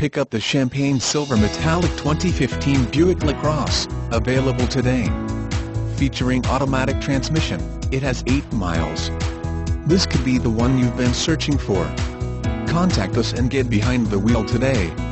Pick up the champagne silver metallic 2015 Buick LaCrosse, available today. Featuring automatic transmission, it has 8 miles. This could be the one you've been searching for. Contact us and get behind the wheel today.